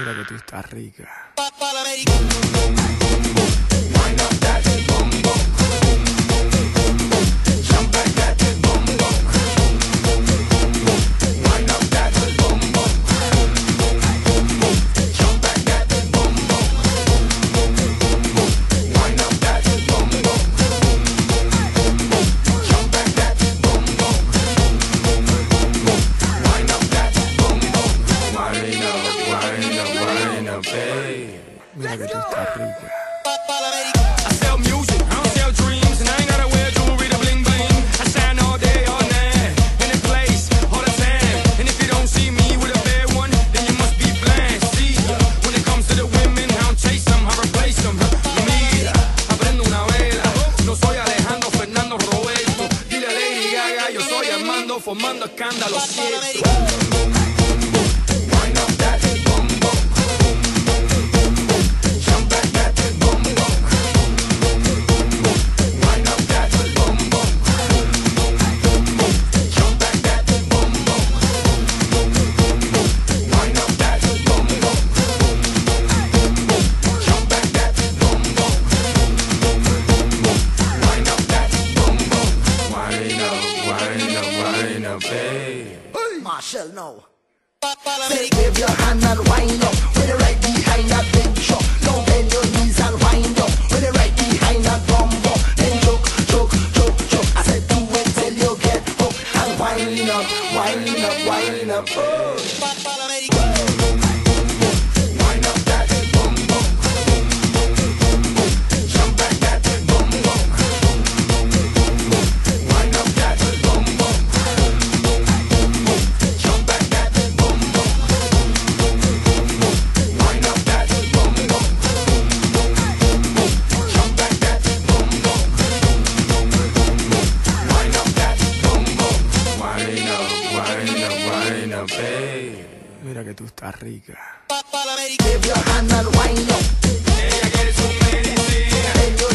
Mira que tú estás rica. Mira que tú estás rica. I sell music, I don't sell dreams, and I ain't gotta wear jewelry to bling bling. I shine all day, all night, in a place, all the time. And if you don't see me with a bad one, then you must be blind. See, when it comes to the women, I don't chase them, I replace them. Mira, aprendo una vela. No soy Alejandro Fernando Roberto. Dile a Lady Gaga, yo soy Armando, formando escándalo cierto. Marshall now. Say, wave your hand and wind up with it right behind that big truck. Now bend your knees and wind up with it right behind that bumbo. Then choke, choke, choke, choke. I said do it till you get hooked and wind up, wind up, wind up. Oh. Mira que tú estás rica. Give your hand and wind up. Ella quiere su medicina.